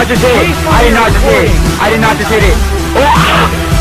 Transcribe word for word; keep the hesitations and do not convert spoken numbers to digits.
not just hit it. I did not just hit it. I did not just hit it. Oh, ah!